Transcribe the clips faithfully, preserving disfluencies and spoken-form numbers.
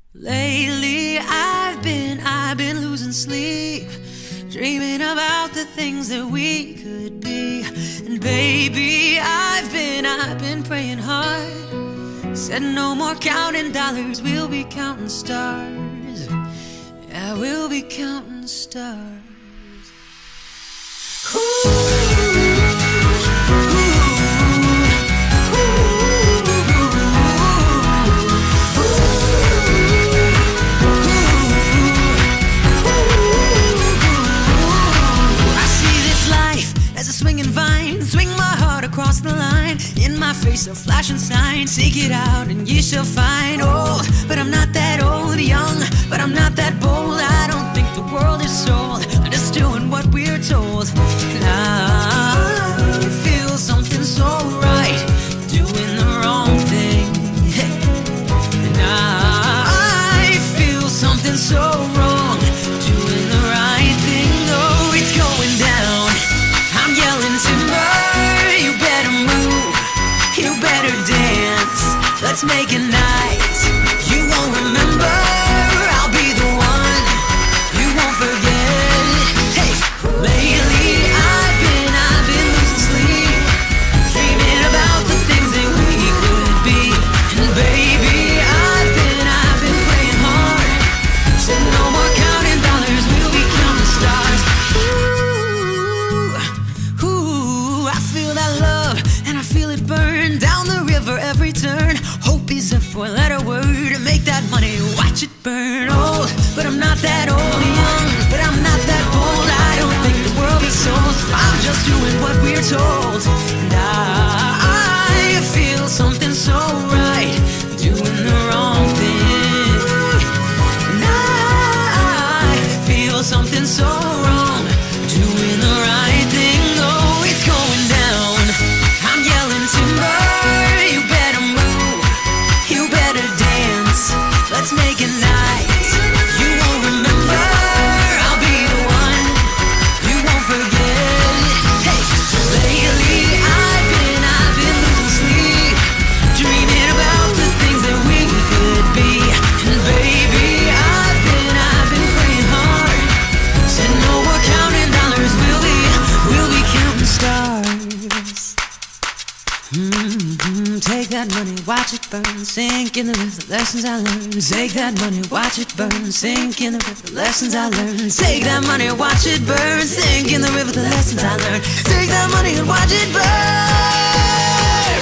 Lately I've been, I've been losing sleep, dreaming about the things that we could be. And baby, I've been, I've been praying hard. Said no more counting dollars, we'll be counting stars. Yeah, we'll be counting stars. Ooh. Swinging vine, swing my heart across the line. In my face a flashing sign, seek it out and ye shall find. Old, but I'm not that old. Young, but I'm not that bold. I don't think the world is sold, I'm just doing what we're told. And I feel something so right, doing the wrong thing. And I feel something so wrong, doing the right thing. Oh, it's going down, I'm yelling timber, you better move, you better dance. Let's make a night you won't remember. I'll be the one you won't forget. Hey, lately I've been, I've been losing sleep, dreaming about the things that we could be. And baby, I've been, I've been praying hard. Said no more counting dollars, we'll be counting stars. Feel it burn down the river every turn. Hope is a four-letter word. Make that money, watch it burn. Old, but I'm not that old. Young, but I'm not that bold. I don't think the world is sold, I'm just doing what we're told. And I, I feel something so right, doing the wrong thing. And I feel something so wrong, doing the right thing. Oh, it's going down, timber, you better move, you better dance. Let's make a night you won't remember. I'll be the one you won't forget. Hey, lately I've been, I've been losing sleep, dreaming about the things that we could be. And baby, I've been, I've been praying hard. Said no more counting dollars, we'll be, we'll be counting stars. Mm-hmm. Take that money, watch it burn, sink in the river, the lessons I learned. Take that money, watch it burn, sink in the river, the lessons I learned. Take that money, watch it burn, sink in the river, the lessons I learned. Take that money and watch it burn.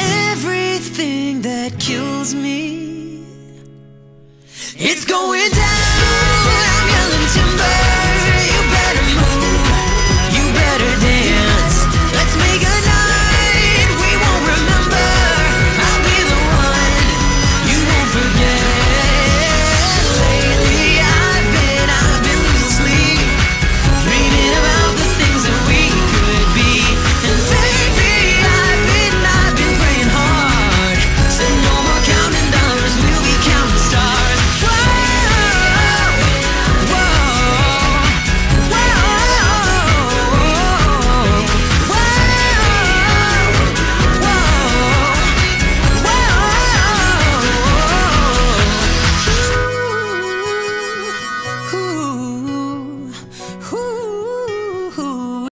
Everything that kills me, it's going down.